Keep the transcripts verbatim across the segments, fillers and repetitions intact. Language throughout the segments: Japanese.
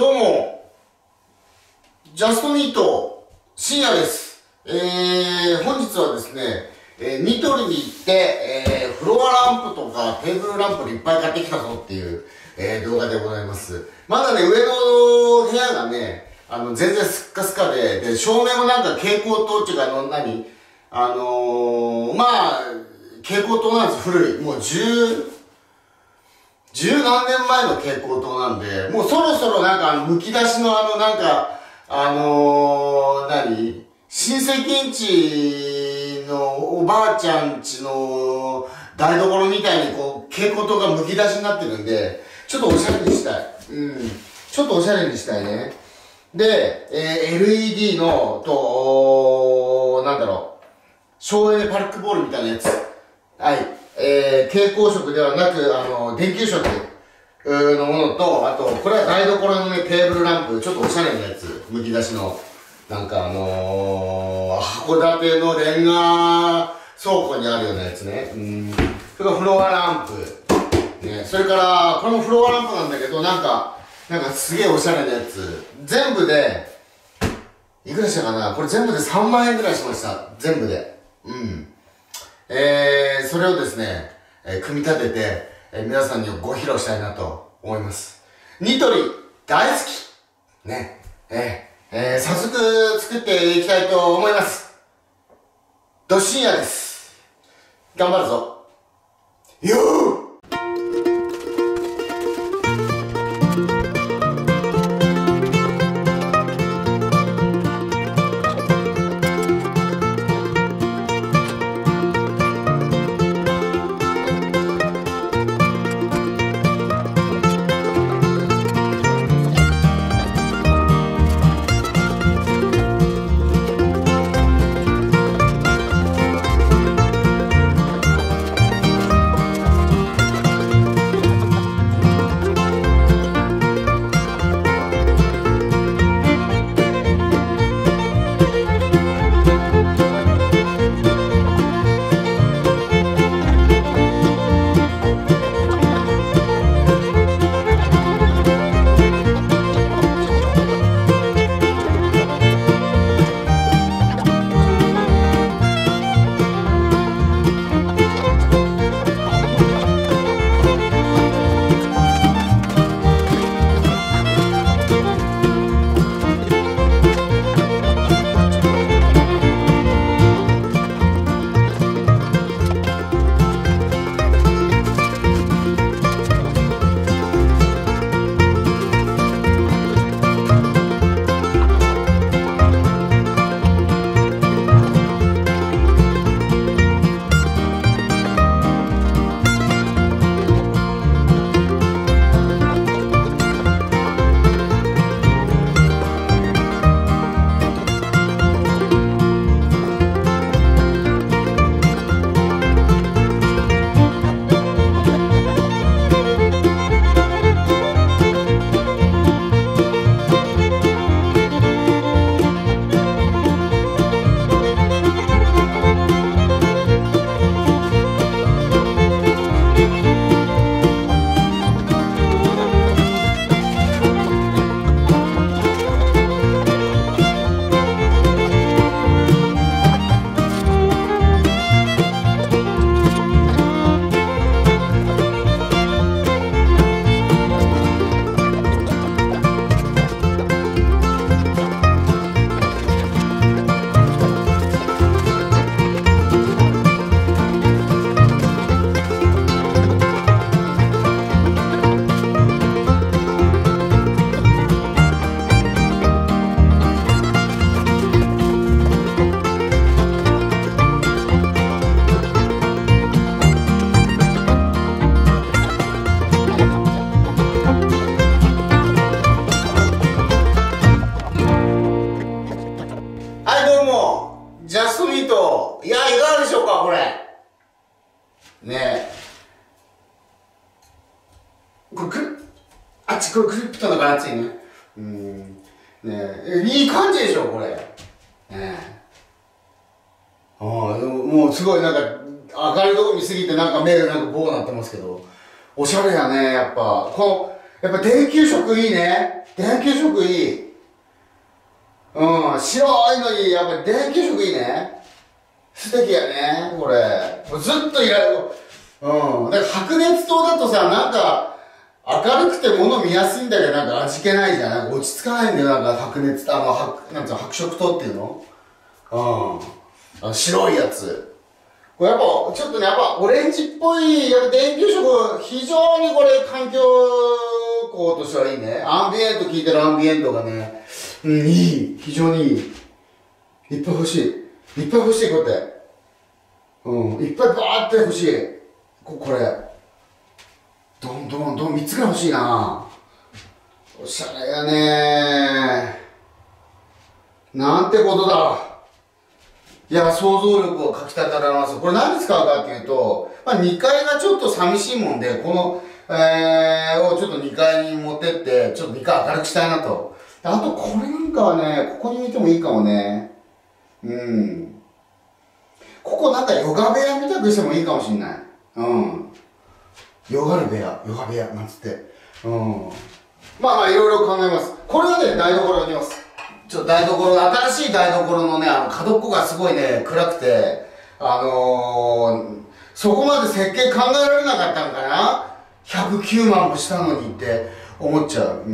どうも、ジャストミート、深夜です。えー、本日はですね、えー、ニトリに行って、えー、フロアランプとかテーブルランプいっぱい買ってきたぞっていう、えー、動画でございます。まだね、上の部屋がね、あの、全然スッカスカで、で、照明もなんか蛍光灯っていうか、あの、何あのー、まあ、蛍光灯なんです、古い。もう十、十何年前の蛍光灯なんで、もうそろそろなんかあの、剥き出しのあの、なんか、あのー、何親戚んちのおばあちゃんちの台所みたいにこう、蛍光灯が剥き出しになってるんで、ちょっとおしゃれにしたい。うん。ちょっとおしゃれにしたいね。で、えー、エルイーディー の、と、なんだろう、省エネパルクボールみたいなやつ。はい。えー、蛍光色ではなく、あの、電球色のものと、あと、これは台所のね、テーブルランプ、ちょっとおしゃれなやつ、剥き出しの、なんかあのー、函館のレンガ倉庫にあるようなやつね。うん。それからフロアランプ。ね。それから、これもフロアランプなんだけど、なんか、なんかすげえおしゃれなやつ。全部で、いくらしたかなこれ全部でさんまんえんぐらいしました。全部で。うん。えー、それをですね、えー、組み立てて、えー、皆さんにご披露したいなと思います。ニトリ大好きね。えー、えー、早速作っていきたいと思います。ど深夜です。頑張るぞ。よージャストミート。いや、いかがでしょうか、これ。ねえ。これクあっち、これクリップとのが熱いね。うん。ねえ。いい感じでしょ、これ。ねえ。ああ、でも、もうすごいなんか、明るいとこ見すぎてなんか目がなんか棒になってますけど。おしゃれやね、やっぱ。この、 やっぱ電球色いいね。電球色いい。うん、白いのに、やっぱり電球色いいね。素敵やね、これ。もうずっといられる。うん。だから白熱灯だとさ、なんか、明るくて物見やすいんだけど、なんか味気ないじゃん。なんか落ち着かないんだよ、なんか白熱、あの、白、なんつうの、白色灯っていうの。うん。あの白いやつ。これやっぱ、ちょっとね、やっぱオレンジっぽい、やっぱ電球色、非常にこれ環境光としてはいいね。アンビエント効いてるアンビエントがね、うん、いい。非常にいい。いっぱい欲しい。いっぱい欲しい、こうやって。うん、いっぱいバーって欲しい。こ、これ。どんどんどんみっつぐらい欲しいな。おしゃれやねー。なんてことだ。いや、想像力をかきたてられます。これ何に使うかっていうと、まあ、にかいがちょっと寂しいもんで、この、えー、をちょっとにかいに持ってって、ちょっとにかい明るくしたいなと。あと、これなんかはね、ここに置いてもいいかもね。うん。ここなんかヨガ部屋みたくしてもいいかもしんない。うん。ヨガる部屋、ヨガ部屋、なんつって。うん。まあまあ、いろいろ考えます。これはね、台所があります。ちょっと台所、新しい台所のね、あの、角っこがすごいね、暗くて、あのー、そこまで設計考えられなかったんかな ?ひゃくきゅうまんもしたのにって思っちゃう。うん。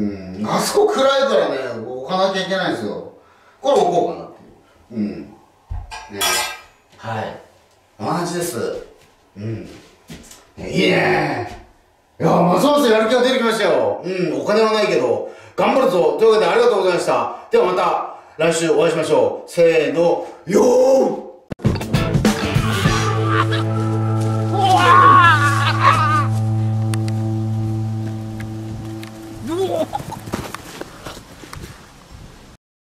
あそこ暗いからね、置かなきゃいけないんですよ。これ置こうかなっていう。うん。ね。はい。同じです。うん。ね、いいね。いや、ますますやる気が出てきましたよ。うん、お金はないけど、頑張るぞ。というわけでありがとうございました。ではまた来週お会いしましょう。せーの、よーうわー